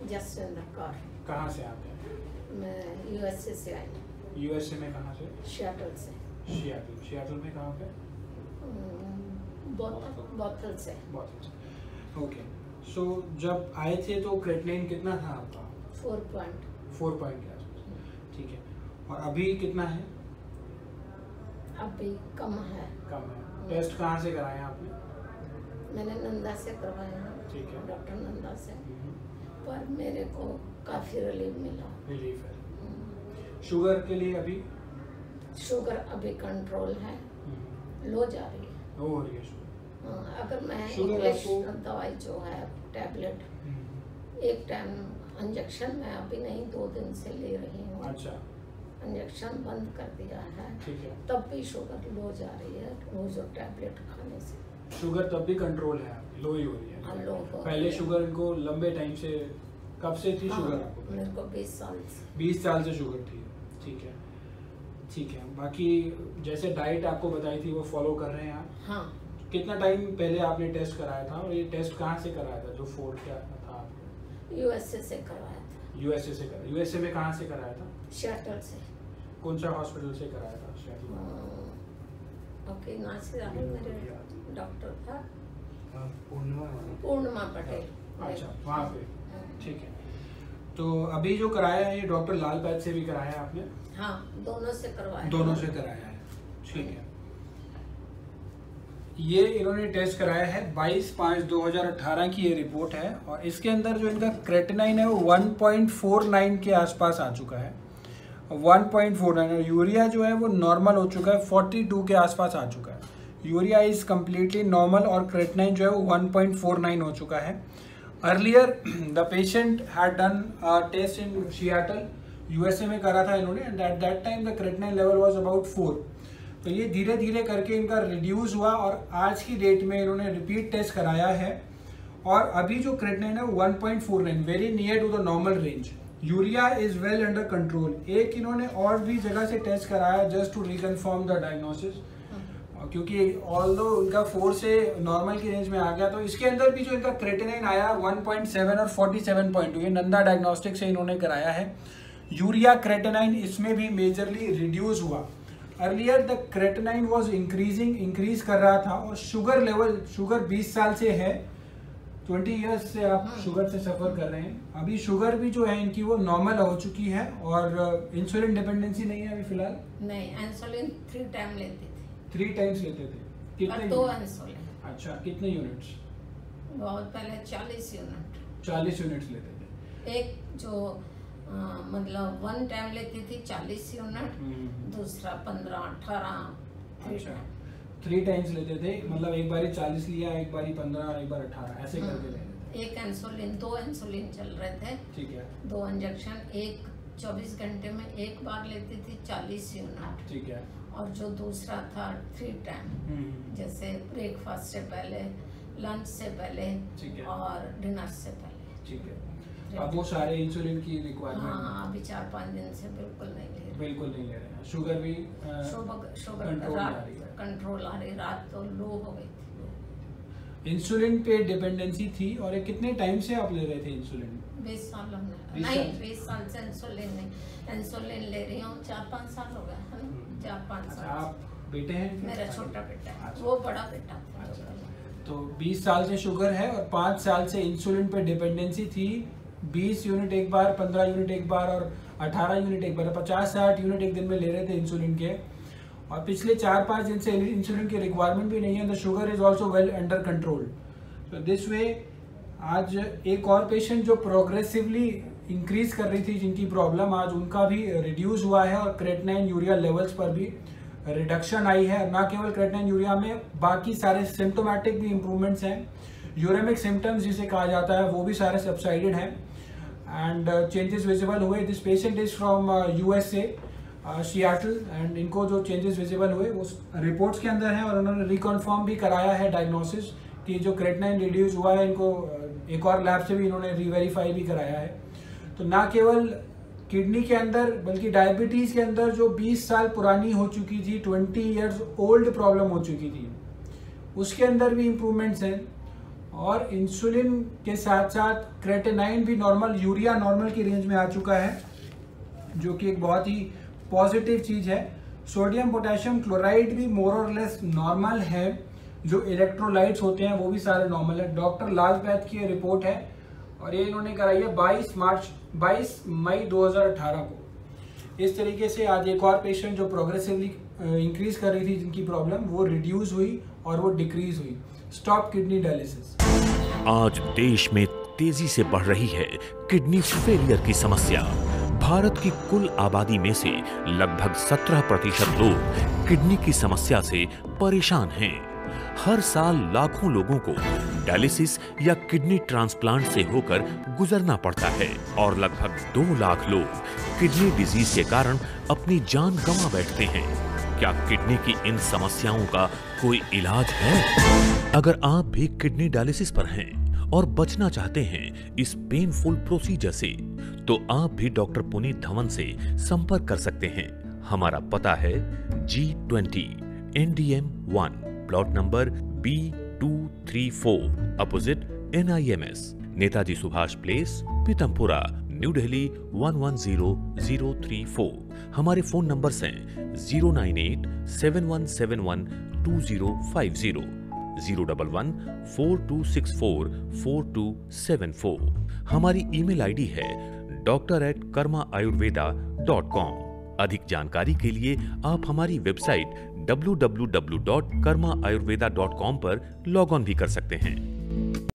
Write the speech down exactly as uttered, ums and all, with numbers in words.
Just in the car. कहाँ से आते हैं? मैं यूएसए से आई। यूएसए में कहाँ से? सियाटल से। सियाटल। सियाटल में कहाँ पे? बोतल बोतल से। बोतल से। ओके। सो जब आए थे तो क्रेटिनिन कितना था आपका? फोर पॉइंट फोर पॉइंट के आसपास। ठीक है। और अभी कितना है? अभी कम है। कम है। टेस्ट कहाँ से कराए आपने? मैंने नंदा से करवाया। ठीक है। डॉक्टर नंदा से। पर मेरे को काफी रिलीफ मिला। रिलीफ है। शुगर के लिए अभी? शुगर अभी कंट्रोल है, लो जा रही है। लो हो रही है शुगर। हाँ, अगर मैं इंग्लिश दवाई जो है टैबलेट एक टाइम इंजेक्शन मैं अभी नहीं दो दिन से ले रही हूँ। अच्छा। इंजेक्शन बंद कर दिया है। ठीक है। तब भी शुगर लो जा रही है रोज और टैबलेट खाने से। शुगर तब भी कंट्रोल है, लो ही हो रही है। हाँ, लो हो पहले शुगर इनको लंबे टाइम से, कब से थी हाँ, शुगर आपको? मेरे को बीस साल से। बीस साल से शुगर थी। ठीक है। ठीक है। बाकी जैसे डाइट आपको बताई थी वो फॉलो कर रहे हैं आप? हाँ। कितना टाइम पहले आपने टेस्ट कराया था और ये टेस्ट कहाँ से कराया था जो फोर्ड क्या था आपको? यूएसए से करवाया था। यूएसए से कराया। यूएसए में कहाँ से कराया था? सियाटल से। कौन सा हॉस्पिटल से कराया था? सियाटल। ओके, नासिर मेरे डॉक्टर था पूर्णिमा पटेल। अच्छा, वहाँ पे। ठीक है। तो अभी जो कराया है ये डॉक्टर लाल पैथ से भी कराया आपने? हाँ, दोनों से करवाया। दोनों से कराया है। ठीक है। ये इन्होंने टेस्ट कराया है बाईस पाँच दो हज़ार अठारह की ये रिपोर्ट है और इसके अंदर जो इनका क्रेटिनाइन है वो वन पॉइंट फोर नाइन के आसपास आ चुका है। वन पॉइंट फोर नाइन और यूरिया जो है वो नॉर्मल हो चुका है, फोर्टी टू के आसपास आ चुका है। यूरिया इज कम्प्लीटली नॉर्मल और क्रेटिनाइन जो है वो वन पॉइंट फोर नाइन हो चुका है। Earlier the patient had done test in Seattle, USA में करा था इन्होंने, and at that time the creatinine level was about four. तो ये धीरे धीरे करके इनका रिड्यूस हुआ और आज की डेट में इन्होंने रिपीट टेस्ट कराया है और अभी जो क्रेटिनाइन है one point four nine, very near to the normal range. Urea is well under control. एक इन्होंने और भी जगह से टेस्ट कराया just to reconfirm the diagnosis, क्योंकि ऑल्दो इनका फोर से नॉर्मल की रेंज में आ गया तो इसके अंदर भी जो इनका क्रेटिनाइन आया वन पॉइंट सेवन और फोर्टी सेवन पॉइंट टू, ये नंदा डायग्नोस्टिक से इन्होंने कराया है। यूरिया क्रेटिनाइन इसमें भी मेजरली रिड्यूस हुआ। Earlier the creatinine was increasing, increase कर रहा था और शुगर लेवल, शुगर बीस साल से है, ट्वेंटी इयर्स से आप शुगर से सफर कर रहे हैं। अभी शुगर भी जो है इनकी वो नॉर्मल हो चुकी है और इंसुलिन डिपेंडेंसी नहीं है अभी फिलहाल? नहीं, इंसुलिन थ्री टाइम लेती थी। थ्री टाइम्स लेते थे? कितने? दो इंसुलिन। अच्छा, कितने यूनिट्स? बहुत पहले चालीस यूनिट। चालीस यूनिट्स लेते थे। एक जो आ, मतलब वन टाइम लेती थी चालीस यूनिट, दूसरा पंद्रह अठारह। अच्छा, थ्री टाइम्स लेते थे, मतलब एक बारी चालीस लिया, एक बारी पंद्रह, एक बार अठारह, ऐसे करके लेते थे। एक इंसुलिन, दो इंसुलिन चल रहे थे। ठीक है। दो इंजेक्शन, एक चौबीस घंटे में एक बार लेती थी चालीस यूनिट। ठीक है। और जो दूसरा था थ्री टाइम, जैसे ब्रेकफास्ट से पहले, लंच से पहले और डिनर से पहले। ठीक है। अब वो सारे इंसुलिन की रिक्वायरमेंट? हाँ, अभी चार पाँच दिन से बिल्कुल नहीं ले रहे। बिल्कुल नहीं ले रहे हैं। शुगर भी शुगर शुगर कंट्रोल आ रही है? कंट्रोल आ रही, रात तो लो हो गई थी। इंसुलिन पे डिपेंडेंसी थी और ये कितने टाइम से आप ले रहे थे इंसुलिन? बीस साल हमने नहीं, बीस साल से इंसुलिन नहीं, इंसुलिन ले रही हूँ चार पाँच साल हो गए है ना, चार पाँच साल। आप बेटे हैं? मेरा छोटा बेटा है, वो बड़ा बेटा था। तो बीस साल से शुगर है और पाँच साल से इंसुलिन पे डिपेंडेंसी थी। बीस यूनिट एक बार, पंद्रह यूनिट एक बार और अठारह यूनिट एक बार, पचास साठ यूनिट एक दिन में ले रहे थे इंसुलिन के। और पिछले चार पाँच दिन से इंसुलिन की रिक्वायरमेंट भी नहीं है। The sugar is also well under control. तो दिस वे आज एक और पेशेंट जो प्रोग्रेसिवली इंक्रीज कर रही थी जिनकी प्रॉब्लम, आज उनका भी रिड्यूस हुआ है और क्रेटिनाइन यूरिया लेवल्स पर भी रिडक्शन आई है। ना केवल क्रेटिनाइन यूरिया में, बाकी सारे सिम्टोमेटिक भी इम्प्रूवमेंट्स हैं। यूरेमिक सिम्टम्स जिसे कहा जाता है वो भी सारे सबसाइडेड हैं एंड चेंजेस विजिबल हुए। This patient is from USA, Seattle, and इनको जो चेंजेस विजिबल हुए वो रिपोर्ट्स के अंदर हैं और उन्होंने रिकन्फर्म भी कराया है डायग्नोसिस कि जो क्रेटिनाइन रिड्यूस हुआ है। इनको एक और लैब से भी इन्होंने रीवेरीफाई भी कराया है। तो ना केवल किडनी के अंदर बल्कि डायबिटीज़ के अंदर जो बीस साल पुरानी हो चुकी थी, ट्वेंटी इयर्स ओल्ड प्रॉब्लम हो चुकी थी, उसके अंदर भी इम्प्रूवमेंट्स हैं। और इंसुलिन के साथ साथ क्रेटिनाइन भी नॉर्मल, यूरिया नॉर्मल की रेंज में आ चुका है, जो कि एक बहुत ही पॉजिटिव चीज़ है। सोडियम पोटेशियम क्लोराइड भी मोर और लेस नॉर्मल है, जो इलेक्ट्रोलाइट्स होते हैं वो भी सारे नॉर्मल है। डॉक्टर लालपैथ की ये रिपोर्ट है और ये इन्होंने कराई है बाईस मार्च बाईस मई दो हज़ार अठारह को। इस तरीके से आज एक और पेशेंट जो प्रोग्रेसिवली इंक्रीज कर रही थी, जिनकी प्रॉब्लम वो रिड्यूस हुई और वो डिक्रीज हुई। Stop kidney dialysis. आज देश में तेजी से बढ़ रही है किडनी फेलियर की समस्या। भारत की कुल आबादी में से लगभग सत्रह प्रतिशत लोग किडनी की समस्या से परेशान हैं। हर साल लाखों लोगों को डायलिसिस या किडनी ट्रांसप्लांट से होकर गुजरना पड़ता है और लगभग दो लाख लोग किडनी डिजीज के कारण अपनी जान गंवा बैठते हैं। क्या किडनी की इन समस्याओं का कोई इलाज है? अगर आप भी किडनी डायलिसिस पर हैं और बचना चाहते हैं इस पेनफुल प्रोसीजर से, तो आप भी डॉक्टर पुनीत धवन से संपर्क कर सकते हैं। हमारा पता है G twenty N D M one, plot number B two three four, opposite N I M S, Netaji Subhash place, Pitampura, new Delhi one one zero zero three four. हमारे फोन नंबर्स हैं zero nine eight seven one seven one two zero five zero, zero one one four two six four four two seven four. हमारी email ID है doctor at Karma Ayurveda dot com. अधिक जानकारी के लिए आप हमारी website W W W dot Karma Ayurveda dot com पर log on भी कर सकते हैं।